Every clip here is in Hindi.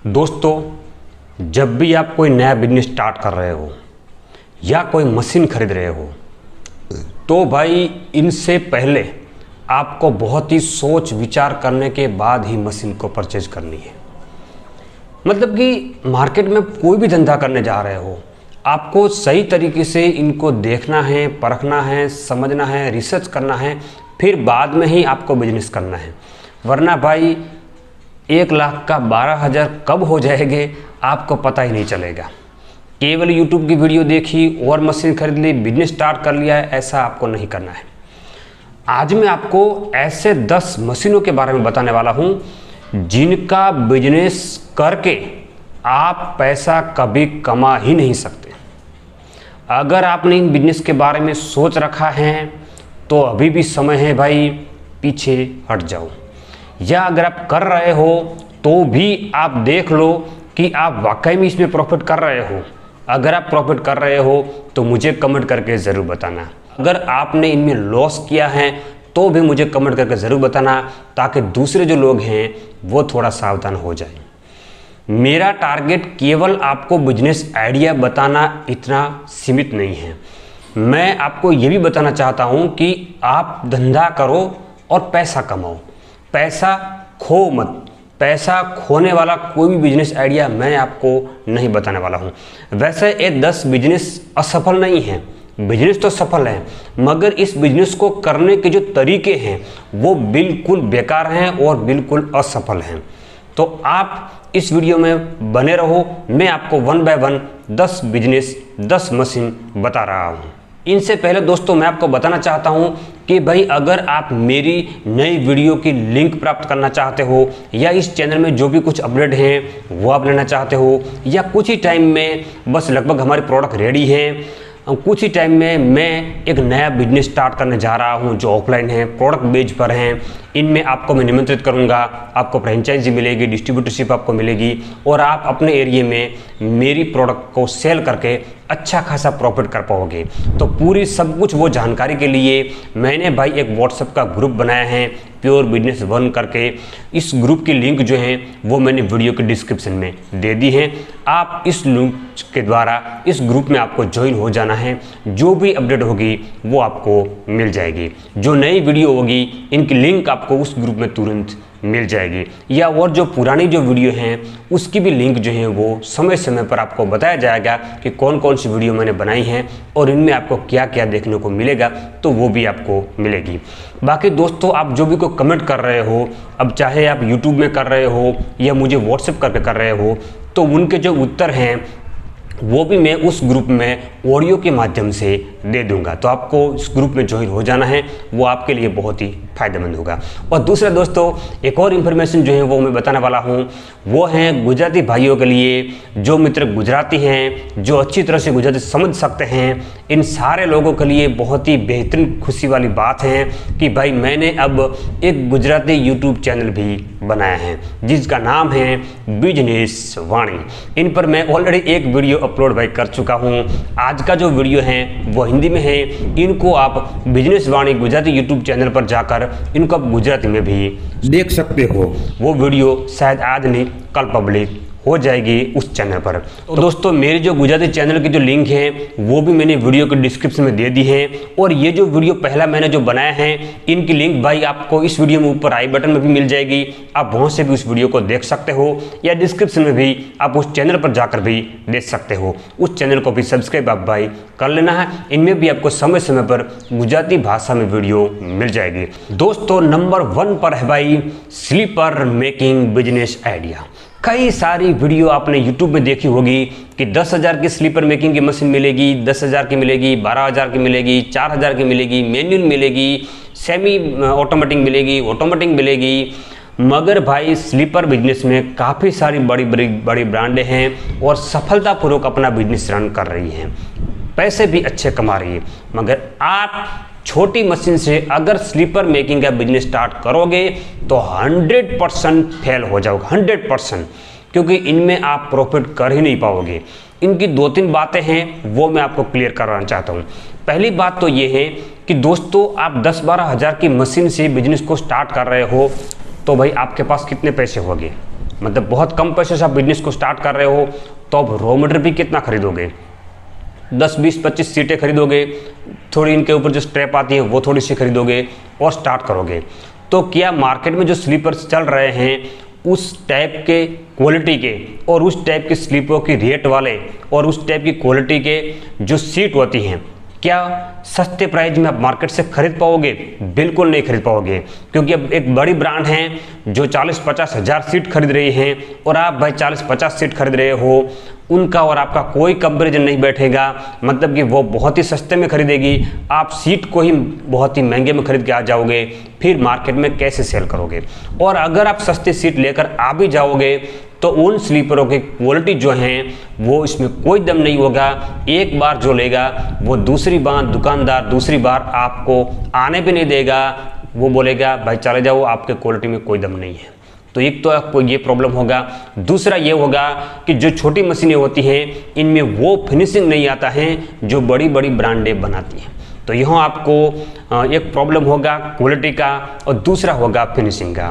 दोस्तों, जब भी आप कोई नया बिजनेस स्टार्ट कर रहे हो या कोई मशीन खरीद रहे हो तो भाई इनसे पहले आपको बहुत ही सोच विचार करने के बाद ही मशीन को परचेज करनी है। मतलब कि मार्केट में कोई भी धंधा करने जा रहे हो, आपको सही तरीके से इनको देखना है, परखना है, समझना है, रिसर्च करना है, फिर बाद में ही आपको बिजनेस करना है। वरना भाई 1 लाख का 12,000 कब हो जाएंगे आपको पता ही नहीं चलेगा। केवल यूट्यूब की वीडियो देखी और मशीन खरीद ली, बिजनेस स्टार्ट कर लिया है, ऐसा आपको नहीं करना है। आज मैं आपको ऐसे 10 मशीनों के बारे में बताने वाला हूं जिनका बिजनेस करके आप पैसा कभी कमा ही नहीं सकते। अगर आपने इन बिजनेस के बारे में सोच रखा है तो अभी भी समय है भाई, पीछे हट जाओ। या अगर आप कर रहे हो तो भी आप देख लो कि आप वाकई में इसमें प्रॉफिट कर रहे हो। अगर आप प्रॉफिट कर रहे हो तो मुझे कमेंट करके ज़रूर बताना। अगर आपने इनमें लॉस किया है तो भी मुझे कमेंट करके ज़रूर बताना, ताकि दूसरे जो लोग हैं वो थोड़ा सावधान हो जाएं। मेरा टारगेट केवल आपको बिजनेस आइडिया बताना इतना सीमित नहीं है। मैं आपको ये भी बताना चाहता हूँ कि आप धंधा करो और पैसा कमाओ, पैसा खो मत। पैसा खोने वाला कोई भी बिजनेस आइडिया मैं आपको नहीं बताने वाला हूँ। वैसे ये 10 बिजनेस असफल नहीं हैं, बिजनेस तो सफल है, मगर इस बिजनेस को करने के जो तरीके हैं वो बिल्कुल बेकार हैं और बिल्कुल असफल हैं। तो आप इस वीडियो में बने रहो, मैं आपको 1 बाय 1 10 बिजनेस 10 मशीन बता रहा हूँ। इनसे पहले दोस्तों मैं आपको बताना चाहता हूं कि भाई अगर आप मेरी नई वीडियो की लिंक प्राप्त करना चाहते हो या इस चैनल में जो भी कुछ अपडेट हैं वो आप लेना चाहते हो, या कुछ ही टाइम में बस लगभग हमारे प्रोडक्ट रेडी हैं, कुछ ही टाइम में मैं एक नया बिजनेस स्टार्ट करने जा रहा हूं जो ऑफलाइन है, प्रोडक्ट बेच पर हैं, इनमें आपको मैं निमंत्रित करूंगा। आपको फ्रेंचाइजी मिलेगी, डिस्ट्रीब्यूटरशिप आपको मिलेगी और आप अपने एरिया में मेरी प्रोडक्ट को सेल करके अच्छा खासा प्रॉफिट कर पाओगे। तो पूरी सब कुछ वो जानकारी के लिए मैंने भाई एक व्हाट्सएप का ग्रुप बनाया है, प्योर बिजनेस 1 करके। इस ग्रुप की लिंक जो है वो मैंने वीडियो के डिस्क्रिप्शन में दे दी है। आप इस लिंक के द्वारा इस ग्रुप में आपको ज्वाइन हो जाना है। जो भी अपडेट होगी वो आपको मिल जाएगी, जो नई वीडियो होगी इनकी लिंक आपको उस ग्रुप में तुरंत मिल जाएगी, या और जो पुरानी जो वीडियो हैं उसकी भी लिंक जो है वो समय समय पर आपको बताया जाएगा कि कौन कौन सी वीडियो मैंने बनाई हैं और इनमें आपको क्या क्या देखने को मिलेगा, तो वो भी आपको मिलेगी। बाकी दोस्तों, आप जो भी कोई कमेंट कर रहे हो, अब चाहे आप यूट्यूब में कर रहे हो या मुझे व्हाट्सएप करके कर रहे हो, तो उनके जो उत्तर हैं वो भी मैं उस ग्रुप में ऑडियो के माध्यम से दे दूंगा। तो आपको इस ग्रुप में ज्वाइन हो जाना है, वो आपके लिए बहुत ही फायदेमंद होगा। और दूसरा दोस्तों, एक और इन्फॉर्मेशन जो है वो मैं बताने वाला हूँ, वो है गुजराती भाइयों के लिए, जो मित्र गुजराती हैं, जो अच्छी तरह से गुजराती समझ सकते हैं, इन सारे लोगों के लिए बहुत ही बेहतरीन खुशी वाली बात है कि भाई मैंने अब एक गुजराती यूट्यूब चैनल भी बनाया है जिसका नाम है बिजनेस वाणी। इन पर मैं ऑलरेडी एक वीडियो अपलोड भाई कर चुका हूं। आज का जो वीडियो है वो हिंदी में है। इनको आप business Vani Gujarati YouTube channel पर जाकर इनको आप गुजराती में भी देख सकते हो। वो वीडियो शायद आज नहीं कल पब्लिक हो जाएगी उस चैनल पर। तो दोस्तों, मेरे जो गुजराती चैनल की जो लिंक है वो भी मैंने वीडियो के डिस्क्रिप्शन में दे दी है। और ये जो वीडियो पहला मैंने जो बनाया है इनकी लिंक भाई आपको इस वीडियो में ऊपर आई बटन में भी मिल जाएगी। आप वहाँ से भी उस वीडियो को देख सकते हो, या डिस्क्रिप्शन में भी आप उस चैनल पर जाकर भी देख सकते हो। उस चैनल को भी सब्सक्राइब आप भाई कर लेना है। इनमें भी आपको समय समय पर गुजराती भाषा में वीडियो मिल जाएगी। दोस्तों, नंबर 1 पर है भाई स्लीपर मेकिंग बिजनेस आइडिया। कई सारी वीडियो आपने YouTube में देखी होगी कि 10,000 की स्लीपर मेकिंग की मशीन मिलेगी, 10,000 की मिलेगी, 12,000 की मिलेगी, 4,000 की मिलेगी, मैनुअल मिलेगी, सेमी ऑटोमेटिक मिलेगी, ऑटोमेटिक मिलेगी। मगर भाई स्लीपर बिजनेस में काफ़ी सारी बड़ी ब्रांडें हैं और सफलतापूर्वक अपना बिजनेस रन कर रही हैं, पैसे भी अच्छे कमा रही है। मगर आप छोटी मशीन से अगर स्लीपर मेकिंग का बिजनेस स्टार्ट करोगे तो 100% फेल हो जाओगे, 100%, क्योंकि इनमें आप प्रॉफिट कर ही नहीं पाओगे। इनकी 2-3 बातें हैं वो मैं आपको क्लियर करवाना चाहता हूँ। पहली बात तो ये है कि दोस्तों, आप 10-12 हज़ार की मशीन से बिजनेस को स्टार्ट कर रहे हो तो भाई आपके पास कितने पैसे होंगे? मतलब बहुत कम पैसे से आप बिजनेस को स्टार्ट कर रहे हो, तो अब रॉ मटेरियल भी कितना खरीदोगे, 10 20 25 सीटें खरीदोगे, थोड़ी इनके ऊपर जो स्ट्रैप आती है वो थोड़ी सी खरीदोगे और स्टार्ट करोगे। तो क्या मार्केट में जो स्लीपर्स चल रहे हैं उस टाइप के क्वालिटी के और उस टाइप के स्लीपरों की रेट वाले और उस टाइप की क्वालिटी के जो सीट होती हैं, क्या सस्ते प्राइस में आप मार्केट से खरीद पाओगे? बिल्कुल नहीं खरीद पाओगे, क्योंकि अब एक बड़ी ब्रांड है जो 40-50 हज़ार सीट खरीद रही हैं और आप भाई 40-50 सीट खरीद रहे हो, उनका और आपका कोई कंपैरिजन नहीं बैठेगा। मतलब कि वो बहुत ही सस्ते में खरीदेगी, आप सीट को ही बहुत ही महंगे में खरीद के आ जाओगे, फिर मार्केट में कैसे सेल करोगे? और अगर आप सस्ती सीट लेकर आ भी जाओगे तो उन स्लीपरों की क्वालिटी जो हैं वो इसमें कोई दम नहीं होगा। एक बार जो लेगा वो दूसरी बार दुकानदार दूसरी बार आपको आने भी नहीं देगा, वो बोलेगा भाई चले जाओ, आपके क्वालिटी में कोई दम नहीं है। तो एक तो आपको ये प्रॉब्लम होगा। दूसरा ये होगा कि जो छोटी मशीनें होती हैं इनमें वो फिनिशिंग नहीं आता है जो बड़ी बड़ी ब्रांडें बनाती हैं। तो यहाँ आपको एक प्रॉब्लम होगा क्वालिटी का और दूसरा होगा फिनिशिंग का।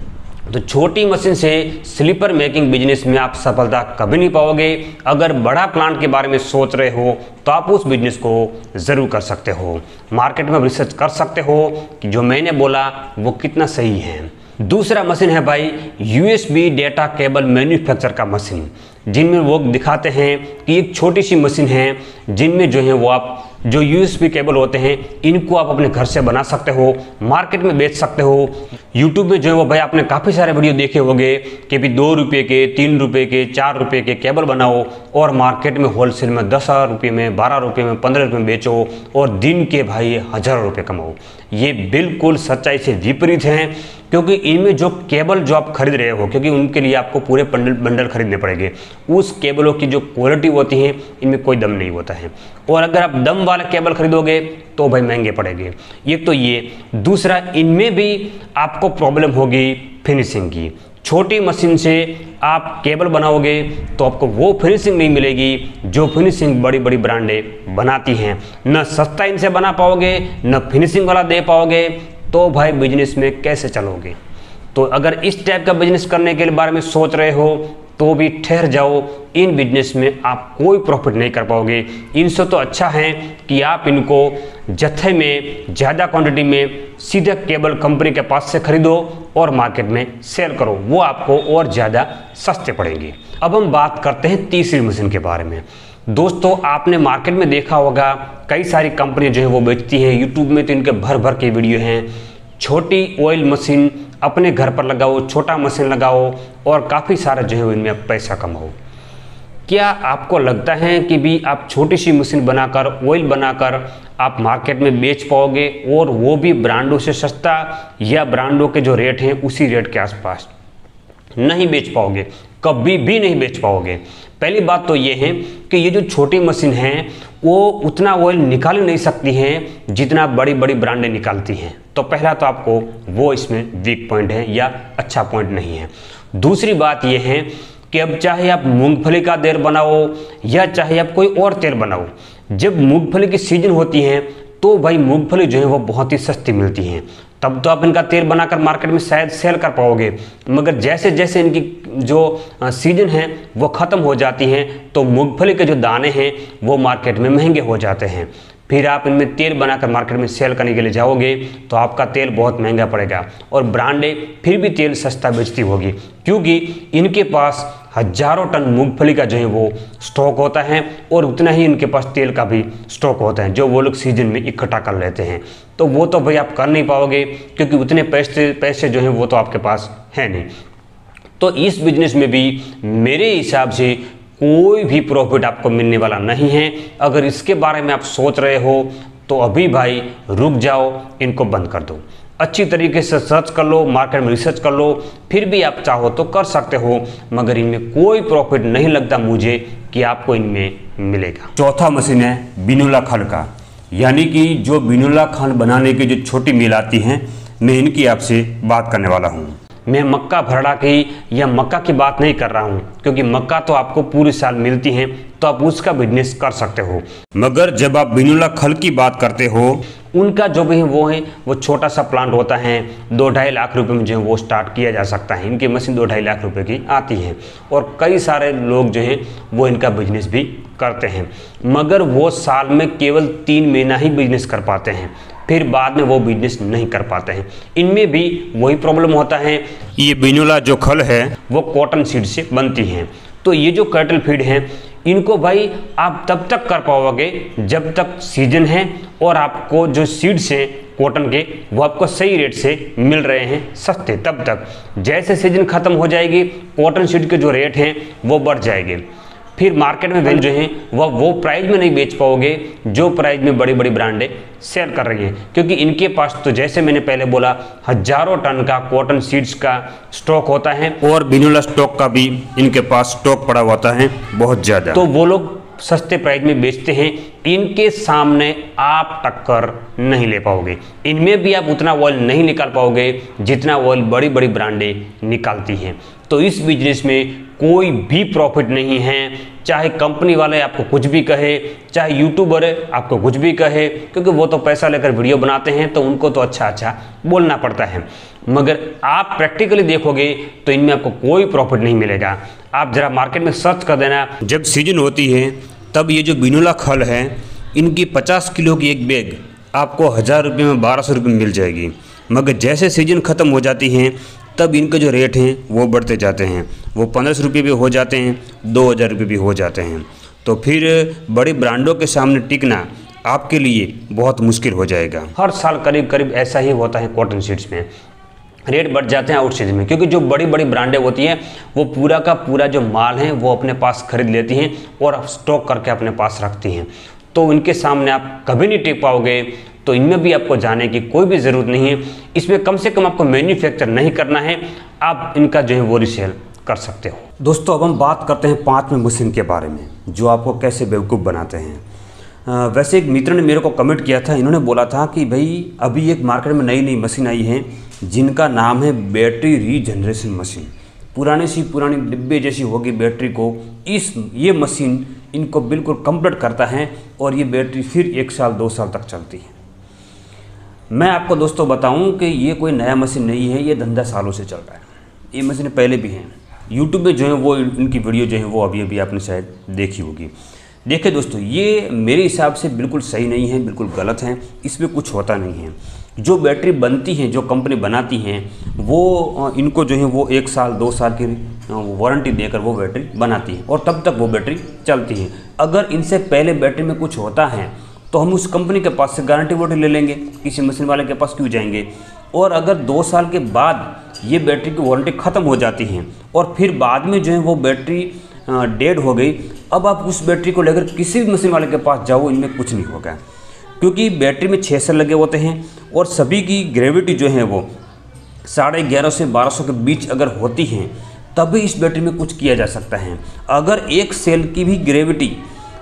तो छोटी मशीन से स्लीपर मेकिंग बिजनेस में आप सफलता कभी नहीं पाओगे। अगर बड़ा प्लांट के बारे में सोच रहे हो तो आप उस बिजनेस को ज़रूर कर सकते हो। मार्केट में रिसर्च कर सकते हो कि जो मैंने बोला वो कितना सही है। दूसरा मशीन है भाई USB डेटा केबल मैन्युफैक्चर का मशीन, जिनमें वो दिखाते हैं कि एक छोटी सी मशीन है जिनमें जो है वो आप जो USB केबल होते हैं इनको आप अपने घर से बना सकते हो, मार्केट में बेच सकते हो। YouTube में जो है वो भाई आपने काफ़ी सारे वीडियो देखे होंगे कि भी 2 रुपये के 3 रुपये के 4 रुपये के केबल बनाओ और मार्केट में होलसेल में 10 रुपये में 12 रुपये में 15 रुपये में बेचो और दिन के भाई हज़ारों रुपये कमाओ। ये बिल्कुल सच्चाई से विपरीत है, क्योंकि इनमें जो केबल जो आप खरीद रहे हो, क्योंकि उनके लिए आपको पूरे बंडल खरीदने पड़ेंगे, उस केबलों की जो क्वालिटी होती है इनमें कोई दम नहीं होता है। और अगर आप दम वाले केबल खरीदोगे तो भाई महंगे पड़ेंगे। एक तो ये, दूसरा इनमें भी आपको प्रॉब्लम होगी फिनिशिंग की। छोटी मशीन से आप केबल बनाओगे तो आपको वो फिनिशिंग नहीं मिलेगी जो फिनिशिंग बड़ी बड़ी ब्रांडें बनाती हैं। न सस्ता इनसे बना पाओगे न फिनिशिंग वाला दे पाओगे, तो भाई बिजनेस में कैसे चलोगे? तो अगर इस टाइप का बिजनेस करने के बारे में सोच रहे हो तो भी ठहर जाओ, इन बिजनेस में आप कोई प्रॉफिट नहीं कर पाओगे। इनसे तो अच्छा है कि आप इनको जत्थे में ज़्यादा क्वांटिटी में सीधे केबल कंपनी के पास से खरीदो और मार्केट में सेल करो, वो आपको और ज़्यादा सस्ते पड़ेंगे। अब हम बात करते हैं तीसरी मशीन के बारे में। दोस्तों, आपने मार्केट में देखा होगा कई सारी कंपनियां जो है वो बेचती हैं। यूट्यूब में तो इनके भर भर के वीडियो हैं। छोटी ऑयल मशीन अपने घर पर लगाओ, छोटा मशीन लगाओ और काफ़ी सारा जो है इनमें पैसा कमाओ। क्या आपको लगता है कि भी आप छोटी सी मशीन बनाकर ऑयल बनाकर आप मार्केट में बेच पाओगे, और वो भी ब्रांडों से सस्ता या ब्रांडों के जो रेट हैं उसी रेट के आसपास? नहीं बेच पाओगे, कभी भी नहीं बेच पाओगे। पहली बात तो ये है कि ये जो छोटी मशीन है वो उतना ऑयल निकाल नहीं सकती हैं जितना बड़ी बड़ी ब्रांडें निकालती हैं। तो पहला तो आपको वो इसमें वीक पॉइंट है या अच्छा पॉइंट नहीं है। दूसरी बात ये है कि अब चाहे आप मूंगफली का तेल बनाओ या चाहे आप कोई और तेल बनाओ, जब मूंगफली की सीजन होती है तो भाई मूंगफली जो है वो बहुत ही सस्ती मिलती हैं, तब तो आप इनका तेल बनाकर मार्केट में शायद सेल कर पाओगे। मगर जैसे जैसे इनकी जो सीजन है वो ख़त्म हो जाती हैं तो मूंगफली के जो दाने हैं वो मार्केट में महंगे हो जाते हैं। फिर आप इनमें तेल बनाकर मार्केट में सेल करने के लिए जाओगे तो आपका तेल बहुत महंगा पड़ेगा और ब्रांडें फिर भी तेल सस्ता बेचती होगी, क्योंकि इनके पास हजारों टन मूंगफली का जो है वो स्टॉक होता है और उतना ही इनके पास तेल का भी स्टॉक होता है जो वो लोग सीजन में इकट्ठा कर लेते हैं। तो वो तो भाई आप कर नहीं पाओगे, क्योंकि उतने पैसे जो हैं वो तो आपके पास है नहीं। तो इस बिजनेस में भी मेरे हिसाब से कोई भी प्रॉफिट आपको मिलने वाला नहीं है। अगर इसके बारे में आप सोच रहे हो तो अभी भाई रुक जाओ, इनको बंद कर दो। अच्छी तरीके से सर्च कर लो, मार्केट में रिसर्च कर लो, फिर भी आप चाहो तो कर सकते हो, मगर इनमें कोई प्रॉफिट नहीं लगता मुझे कि आपको इनमें मिलेगा। चौथा मशीन है बिनोला खंड का, यानी कि जो बिनोला खंड बनाने की जो छोटी मिल आती हैं, मैं इनकी आपसे बात करने वाला हूँ। मैं मक्का भरड़ा की या मक्का की बात नहीं कर रहा हूँ, क्योंकि मक्का तो आपको पूरे साल मिलती है तो आप उसका बिजनेस कर सकते हो। मगर जब आप बिनोला खल की बात करते हो, उनका जो भी है वो छोटा सा प्लांट होता है, 2-2.5 लाख रुपए में जो है वो स्टार्ट किया जा सकता है। इनकी मशीन 2-2.5 लाख रुपए की आती है और कई सारे लोग जो हैं वो इनका बिजनेस भी करते हैं, मगर वो साल में केवल 3 महीना ही बिजनेस कर पाते हैं, फिर बाद में वो बिजनेस नहीं कर पाते हैं। इनमें भी वही प्रॉब्लम होता है। ये बिनोला जो खल है वो कॉटन सीड से बनती हैं, तो ये जो कैटल फीड है इनको भाई आप तब तक कर पाओगे जब तक सीजन है और आपको जो सीड्स हैं कॉटन के वो आपको सही रेट से मिल रहे हैं सस्ते। तब तक जैसे सीजन खत्म हो जाएगी कॉटन सीड के जो रेट हैं वो बढ़ जाएंगे, फिर मार्केट में वैल्यू जो है वो प्राइस में नहीं बेच पाओगे जो प्राइस में बड़ी बड़ी ब्रांडें सेल कर रही हैं, क्योंकि इनके पास तो जैसे मैंने पहले बोला हजारों टन का कॉटन सीड्स का स्टॉक होता है और बिनोला स्टॉक का भी इनके पास स्टॉक पड़ा होता है बहुत ज़्यादा, तो वो लोग सस्ते प्राइस में बेचते हैं। इनके सामने आप टक्कर नहीं ले पाओगे, इनमें भी आप उतना ऑयल नहीं निकाल पाओगे जितना ऑयल बड़ी बड़ी ब्रांडें निकालती हैं। तो इस बिजनेस में कोई भी प्रॉफिट नहीं है, चाहे कंपनी वाले आपको कुछ भी कहे, चाहे यूट्यूबर आपको कुछ भी कहे, क्योंकि वो तो पैसा लेकर वीडियो बनाते हैं तो उनको तो अच्छा अच्छा बोलना पड़ता है, मगर आप प्रैक्टिकली देखोगे तो इनमें आपको कोई प्रॉफिट नहीं मिलेगा। आप जरा मार्केट में सर्च कर देना, जब सीजन होती है तब ये जो बिनोला खल है इनकी 50 किलो की एक बैग आपको 1000 रुपये में 1200 रुपये में मिल जाएगी, मगर जैसे सीजन ख़त्म हो जाती हैं तब इनके जो रेट हैं वो बढ़ते जाते हैं, वो 1500 रुपये भी हो जाते हैं, 2000 रुपये भी हो जाते हैं। तो फिर बड़ी ब्रांडों के सामने टिकना आपके लिए बहुत मुश्किल हो जाएगा। हर साल करीब करीब ऐसा ही होता है कॉटन सीड्स में, रेट बढ़ जाते हैं आउट सीजन में, क्योंकि जो बड़ी बड़ी ब्रांडें होती हैं वो पूरा का पूरा जो माल है वो अपने पास खरीद लेती हैं और स्टॉक करके अपने पास रखती हैं, तो इनके सामने आप कभी नहीं टिक पाओगे। तो इनमें भी आपको जाने की कोई भी ज़रूरत नहीं है, इसमें कम से कम आपको मैन्युफैक्चर नहीं करना है, आप इनका जो है वो रीसेल कर सकते हो। दोस्तों अब हम बात करते हैं 5वें मशीन के बारे में जो आपको कैसे बेवकूफ़ बनाते हैं। वैसे एक मित्र ने मेरे को कमेंट किया था, इन्होंने बोला था कि भाई अभी एक मार्केट में नई नई मशीन आई है जिनका नाम है बैटरी रीजनरेशन मशीन, पुरानी सी पुरानी डिब्बे जैसी होगी बैटरी को, ये मशीन इनको बिल्कुल कंप्लीट करता है और ये बैटरी फिर 1 साल 2 साल तक चलती है। मैं आपको दोस्तों बताऊं कि ये कोई नया मशीन नहीं है, ये धंधा सालों से चल रहा है, ये मशीन पहले भी हैं। यूट्यूब पे जो है वो इनकी वीडियो जो है वो अभी अभी आपने शायद देखी होगी। देखिए दोस्तों, ये मेरे हिसाब से बिल्कुल सही नहीं है, बिल्कुल गलत है, इसमें कुछ होता नहीं है। जो बैटरी बनती हैं, जो कंपनी बनाती हैं, वो इनको जो है वो 1 साल 2 साल की वारंटी देकर वो बैटरी बनाती है और तब तक वो बैटरी चलती है। अगर इनसे पहले बैटरी में कुछ होता है तो हम उस कंपनी के पास से गारंटी वारंटी ले लेंगे, किसी मशीन वाले के पास क्यों जाएंगे। और अगर 2 साल के बाद ये बैटरी की वारंटी ख़त्म हो जाती है और फिर बाद में जो है वो बैटरी डेड हो गई, अब आप उस बैटरी को लेकर किसी भी मशीन वाले के पास जाओ, इनमें कुछ नहीं होगा, क्योंकि बैटरी में 6 सेल लगे होते हैं और सभी की ग्रेविटी जो है वो 1150 से 1200 के बीच अगर होती हैं तभी इस बैटरी में कुछ किया जा सकता है। अगर एक सेल की भी ग्रेविटी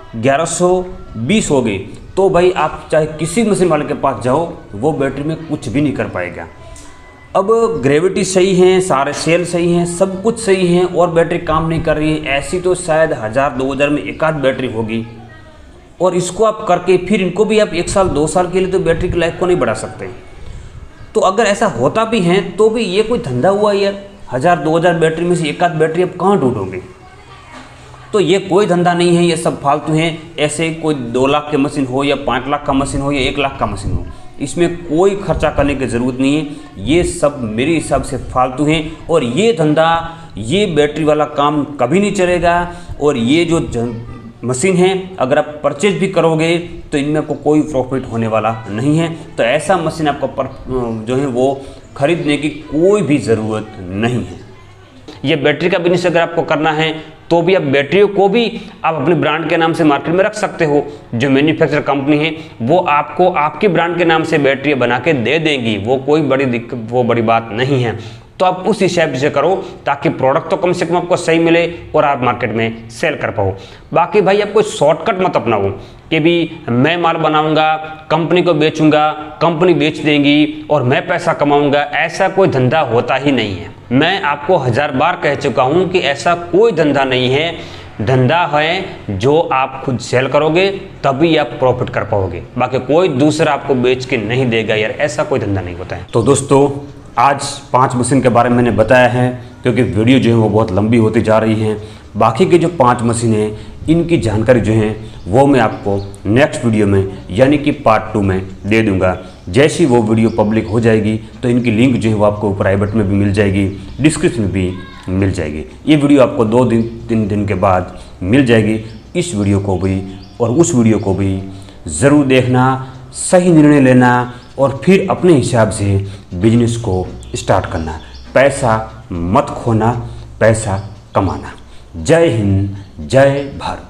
1120 हो गई तो भाई आप चाहे किसी मशीन वाले के पास जाओ, वो बैटरी में कुछ भी नहीं कर पाएगा। अब ग्रेविटी सही है, सारे सेल सही हैं, सब कुछ सही है और बैटरी काम नहीं कर रही है, ऐसी तो शायद 1000-2000 में एक आध बैटरी होगी। और इसको आप करके फिर इनको भी आप 1 साल 2 साल के लिए तो बैटरी की लाइफ को नहीं बढ़ा सकते। तो अगर ऐसा होता भी है तो भी ये कोई धंधा हुआ यार, 1000-2000 बैटरी में से एक आध बैटरी आप कहाँ ढूंढोगे। तो ये कोई धंधा नहीं है, ये सब फालतू हैं। ऐसे कोई 2 लाख की मशीन हो या 5 लाख का मशीन हो या 1 लाख का मशीन हो, इसमें कोई खर्चा करने की ज़रूरत नहीं है। ये सब मेरे हिसाब से फालतू हैं और ये धंधा, ये बैटरी वाला काम कभी नहीं चलेगा। और ये जो मशीन है अगर आप परचेज भी करोगे तो इनमें आपको कोई प्रॉफिट होने वाला नहीं है। तो ऐसा मशीन आपको जो है वो खरीदने की कोई भी ज़रूरत नहीं है। ये बैटरी का बिजनेस अगर आपको करना है तो भी आप बैटरियों को भी आप अपने ब्रांड के नाम से मार्केट में रख सकते हो। जो मैन्युफैक्चर कंपनी है वो आपको आपके ब्रांड के नाम से बैटरी बना के दे देंगी, वो कोई बड़ी दिक्कत, वो बड़ी बात नहीं है। तो आप उस हिसाब से करो ताकि प्रोडक्ट तो कम से कम आपको सही मिले और आप मार्केट में सेल कर पाओ। बाकी भाई आप कोई शॉर्टकट मत अपनाओ, कि भी मैं माल बनाऊंगा, कंपनी को बेचूंगा, कंपनी बेच देंगी और मैं पैसा कमाऊंगा, ऐसा कोई धंधा होता ही नहीं है। मैं आपको 1000 बार कह चुका हूं कि ऐसा कोई धंधा नहीं है। धंधा है जो आप खुद सेल करोगे तभी आप प्रॉफिट कर पाओगे, बाकी कोई दूसरा आपको बेच के नहीं देगा यार, ऐसा कोई धंधा नहीं होता है। तो दोस्तों आज 5 मशीन के बारे में मैंने बताया है, क्योंकि वीडियो जो है वो बहुत लंबी होती जा रही है। बाकी के जो 5 मशीन हैं इनकी जानकारी जो है वो मैं आपको नेक्स्ट वीडियो में यानी कि पार्ट 2 में दे दूंगा। जैसी वो वीडियो पब्लिक हो जाएगी तो इनकी लिंक जो है वो आपको प्राइवेट में भी मिल जाएगी, डिस्क्रिप्शन में भी मिल जाएगी। ये वीडियो आपको 2-3 दिन के बाद मिल जाएगी। इस वीडियो को भी और उस वीडियो को भी ज़रूर देखना, सही निर्णय लेना और फिर अपने हिसाब से बिजनेस को स्टार्ट करना। पैसा मत खोना, पैसा कमाना। जय हिंद, जय भारत।